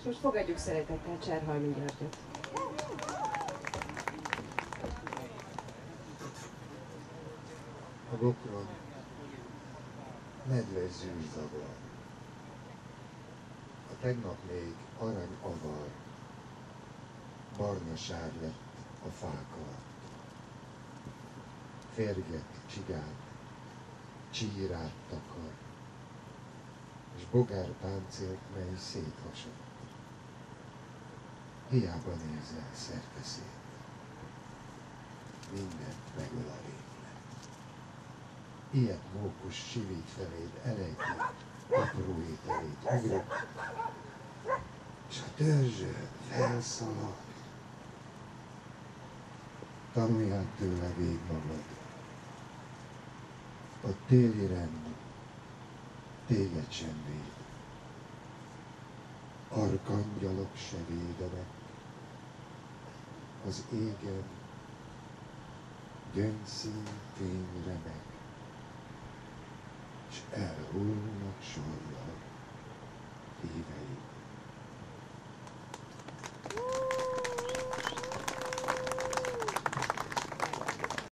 most fogadjuk szeretettel Cserhalmi Györgyöt. A bokron nedves zűrzavar. A tegnap még arany avar, barna sár lett a fák alatt. Férget, csigát, csírát takar, és bogár páncélt, mely széthasadt. Hiába nézel szerte szét, mindent megöl a véglet. Ilyet mókus sivít feléd elejti, apró ételét ugrik, és a törzsöd felszalad. Tanulj át tőle vég magad. A téli rend téged sem véd. Arkangyalok se védenek. Az égen gyöngyszín fény remeg, és elhullnak sorra híveid.